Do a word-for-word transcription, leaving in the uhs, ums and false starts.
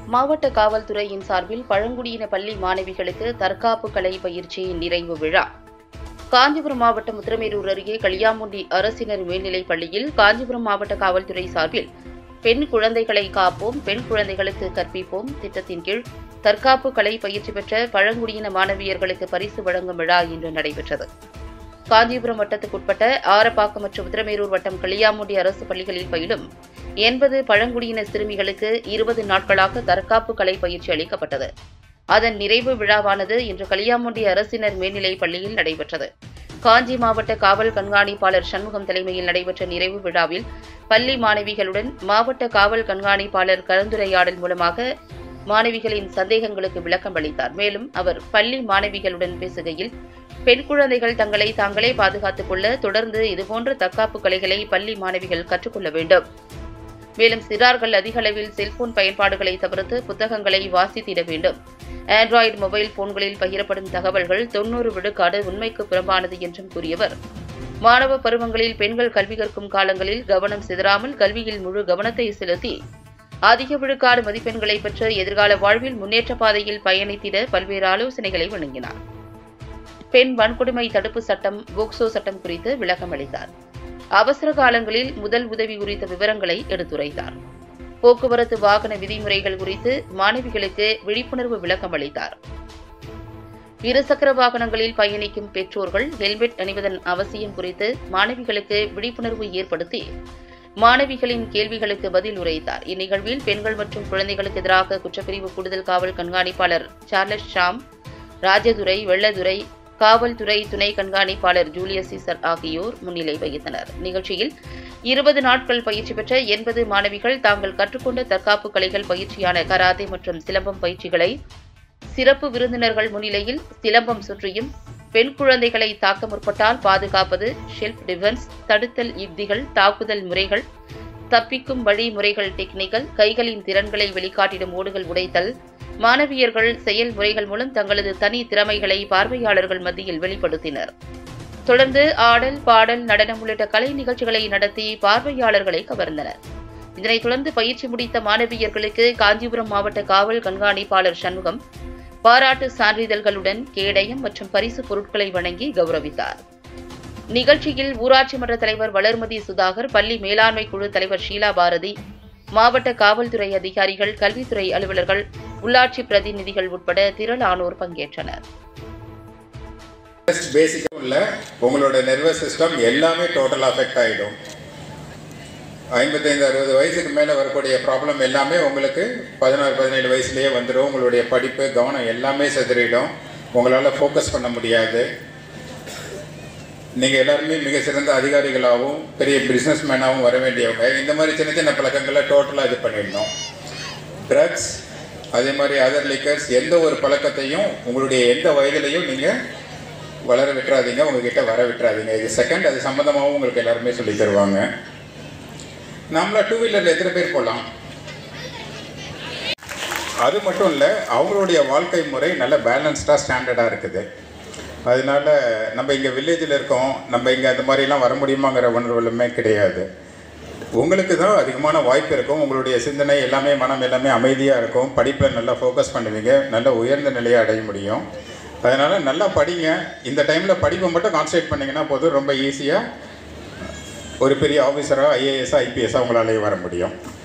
மாவட்ட காவல்துறையின் சார்பில் பழங்குடியின பள்ளி மாணவிகளுக்கு தற்காப்பு கலை பயிற்சியின் நிறைவு விழா காஞ்சிபுரம் மாவட்டம் உத்திரமேரூர் அருகே களியாமுண்டி அரசினர் மேல்நிலைப் பள்ளியில் காஞ்சிபுரம் மாவட்ட காவல்துறை சார்பில் பெண் குழந்தைகளை காப்போம், பெண் குழந்தைகளுக்கு கற்பிப்போம் திட்டத்தின் கீழ் தற்காப்பு கலை பயிற்சி பெற்ற பழங்குடியின மாணவியர்களுக்கு பரிசு வழங்கும் விழா இன்று நடைபெற்றது. காஞ்சிபுரம் வட்டத்துக்குட்பட்ட ஆரப்பாக்கம் மற்றும் உத்திரமேரூர் வட்டம் களியாமுண்டி அரசு பள்ளிகளில் பயிலும் எண்பது பழங்குடியின சிறுமிகளுக்கு இருபது நாட்களாக தற்காப்பு கலை பயிற்சி அளிக்கப்பட்டது. அதன் நிறைவு விழாவானது இன்று களியாமுண்டி அரசினர் மேல்நிலைப் பள்ளியில் நடைபெற்றது. காஞ்சி மாவட்ட காவல் கண்காணிப்பாளர் சண்முகம் தலைமையில் நடைபெற்ற நிறைவு விழாவில் பள்ளி மாணவிகளுடன் மாவட்ட காவல் கண்காணிப்பாளர் கலந்துரையாடல் மூலமாக மாணவிகளின் சந்தேகங்களுக்கு விளக்கம் அளித்தார். மேலும் அவர் பள்ளி மாணவிகளுடன் பேசுகையில், பெண் குழந்தைகள் தங்களை தாங்களே பாதுகாத்துக் கொள்ள தொடர்ந்து இதுபோன்ற தற்காப்பு கலைகளை பள்ளி மாணவிகள் கற்றுக்கொள்ள வேண்டும். மேலும் சிறார்கள் அதிக அளவில் செல்போன் பயன்பாடுகளை தவிர்த்து புத்தகங்களை வாசித்திட வேண்டும். ஆண்ட்ராய்டு மொபைல் போன்களில் பகிரப்படும் தகவல்கள் தொன்னூறு விழுக்காடு உண்மைக்கு புறம்பானது என்றும் கூறியவர், மாணவ பருவங்களில் பெண்கள் கல்வி கற்கும் காலங்களில் கவனம் சிதறாமல் கல்வியில் முழு கவனத்தை செலுத்தி அதிக விழுக்காடு மதிப்பெண்களை பெற்று எதிர்கால வாழ்வில் முன்னேற்ற பாதையில் பயணித்திட பல்வேறு ஆலோசனைகளை வழங்கினார். பெண் வன்கொடுமை தடுப்பு சட்டம், போக்சோ சட்டம் குறித்து விளக்கம் அளித்தார். அவசர காலங்களில் முதல் உதவி குறித்த விவரங்களை எடுத்துரைத்தார். போக்குவரத்து வாகன விதிமுறைகள் குறித்து மாணவிகளுக்கு விழிப்புணர்வு விளக்கம் அளித்தார். இருசக்கர வாகனங்களில் பயணிக்கும் பெற்றோர்கள் ஹெல்மெட் அணிவதன் அவசியம் குறித்து மாணவிகளுக்கு விழிப்புணர்வு ஏற்படுத்தி மாணவிகளின் கேள்விகளுக்கு பதில் உரைத்தார். இந்நிகழ்வில் பெண்கள் மற்றும் குழந்தைகளுக்கு எதிராக குற்றப்பிரிவு கூடுதல் காவல் கண்காணிப்பாளர் சார்லஸ் ஷாம், ராஜதுரை, வெள்ளதுரை, காவல்துறை துணை கண்காணிப்பாளர் ஜூலியஸ் சீசர் ஆகியோர் முன்னிலை வகித்தனர். நிகழ்ச்சியில் இருபது நாட்கள் பயிற்சி பெற்ற எண்பது மாணவிகள் தாங்கள் கற்றுக்கொண்ட தற்காப்பு கலைகள் பயிற்சியான கராத்தே மற்றும் சிலம்பம் பயிற்சிகளை சிறப்பு விருந்தினர்கள் முன்னிலையில் சிலம்பம் சுற்றியும், பெண் குழந்தைகளை தாக்க முற்பட்டால் பாதுகாப்பது, ஷெல்ஃப் டிஃபென்ஸ், தடுத்தல் யுக்திகள், தாக்குதல் முறைகள், தப்பிக்கும் வழிமுறைகள், டெக்னிக்கல், கைகளின் திறன்களை வெளிக்காட்டிடும் ஓடுகள் உடைத்தல், மாணவியர்கள் செயல்முறைகள் மூலம் தங்களது தனி திறமைகளை பார்வையாளர்கள் மத்தியில் வெளிப்படுத்தினர். தொடர்ந்து ஆடல், பாடல், நடனம் உள்ளிட்ட கலை நிகழ்ச்சிகளை நடத்தி பார்வையாளர்களை கவர்ந்தனர். இதனைத் தொடர்ந்து பயிற்சி முடித்த மாணவியர்களுக்கு காஞ்சிபுரம் மாவட்ட காவல் கண்காணிப்பாளர் சண்முகம் பாராட்டு சான்றிதழ்களுடன் கேடயம் மற்றும் பரிசு பொருட்களை வழங்கி கௌரவித்தார். நிகழ்ச்சியில் ஊராட்சி மன்ற தலைவர் வளர்மதி சுதாகர், பள்ளி மேலாண்மை குழு தலைவர் ஷீலா பாரதி, மாவட்ட காவல்துறை அதிகாரிகள், கல்வித்துறை அலுவலர்கள், உள்ளாட்சி பிரதிநிதிகள் உட்பட திரளானோர் பங்கேற்றனர். பேசிக்கா உள்ள உங்களோட நர்வஸ் சிஸ்டம் எல்லாமே டோட்டல் அஃபெக்ட் ஆகிடும். ஐம்பத்தைந்து அறுபது வயசுக்கு மேலே வரக்கூடிய ப்ராப்ளம் எல்லாமே உங்களுக்கு பதினாறு பதினேழு வயசுலேயே வந்துடும். உங்களுடைய படிப்பு, கவனம் எல்லாமே செதறிடும். உங்களால் ஃபோக்கஸ் பண்ண முடியாது. நீங்கள் எல்லாருமே மிக சிறந்த அதிகாரிகளாகவும் பெரிய பிஸ்னஸ் மேனாகவும் வர வேண்டியவங்க. இந்த மாதிரி சின்ன சின்ன பழக்கங்களை டோட்டலாக இது பண்ணிடணும். ட்ரக்ஸ், அதே மாதிரி அதர் லிக்கர்ஸ், எந்த ஒரு பழக்கத்தையும் உங்களுடைய எந்த வயதிலையும் நீங்கள் வளர விட்டுறாதீங்க, உங்ககிட்ட வர விட்டுறாதீங்க. இது செகண்ட், அது சம்மந்தமாகவும் உங்களுக்கு எல்லாருமே சொல்லி தருவாங்க. நம்மளா டூ வீலரில் எத்தனை பேர் போகலாம்? அது மட்டும் இல்லை, அவங்களுடைய வாழ்க்கை முறை நல்ல பேலன்ஸ்டாக ஸ்டாண்டர்டாக இருக்குது. அதனால நம்ம இங்கே வில்லேஜில் இருக்கோம், நம்ம இங்கே அந்த மாதிரிலாம் வர முடியுமாங்கிற உணர்வுகளுமே கிடையாது. உங்களுக்கு தான் அதிகமான வாய்ப்பு இருக்கும். உங்களுடைய சிந்தனை எல்லாமே, மனம் எல்லாமே அமைதியாக இருக்கும். படிப்பில் நல்லா ஃபோக்கஸ் பண்ணுவீங்க, நல்ல உயர்ந்த நிலையை அடைய முடியும். அதனால் நல்லா படிங்க. இந்த டைமில் படிப்பை மட்டும் கான்சன்ட்ரேட் பண்ணிங்கன்னா போதும், ரொம்ப ஈஸியாக ஒரு பெரிய ஆஃபீஸராக, ஐஏஎஸ்ஸாக, ஐபிஎஸ்ஸாக உங்களாலேயே வர முடியும்.